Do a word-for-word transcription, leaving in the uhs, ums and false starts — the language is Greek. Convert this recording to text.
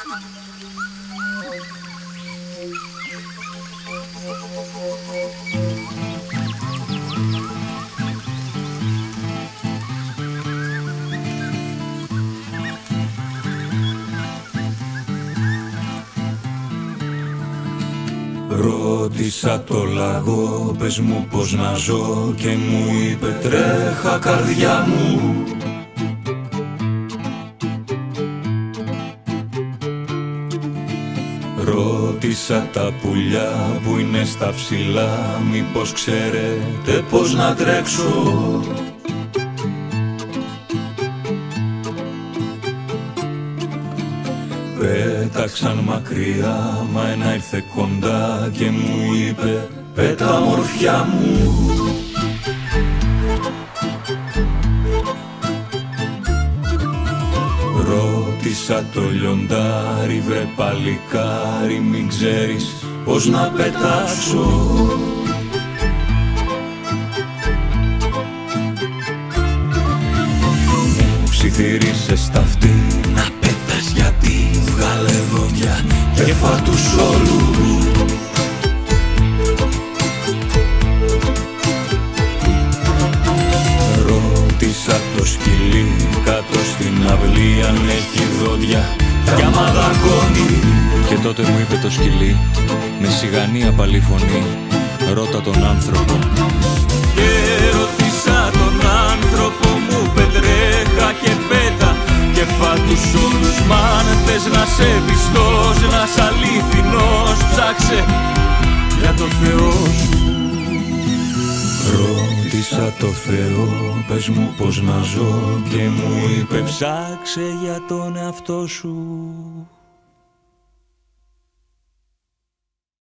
Ρώτησα το λαγό, πες μου πως να ζω, και μου είπε τρέχα καρδιά μου. Ρώτησα τα πουλιά που είναι στα ψηλά, μήπως ξέρετε πως να τρέξω. Πέταξαν μακριά, μα ένα ήρθε κοντά και μου είπε πέτα μορφιά μου. Ρώτησα το λιοντάρι, βρε παλικάρι, μην ξέρεις πως να πετάξω. Μου ψιθύρισες τα αυτή να πέτας, γιατί βγάλε δόντια και φά' τους όλους. Ρώτησα το σκυλί κάτω στην αυλή αν έχει δόντια κι άμα δαγκώνει. Και τότε μου είπε το σκυλί με σιγανή απαλή φωνή, ρώτα τον άνθρωπο. Και ρώτησα τον άνθρωπο, μου είπε τρέχα και πέτα και φά' τους όλους. Μ' αν θες να σε πιστός, να σ' αληθινός, ψάξε για το Θεό σου. Ρώτησα το Θεό, πες μου πως να ζω, και μου είπε ψάξε για τον εαυτό σου.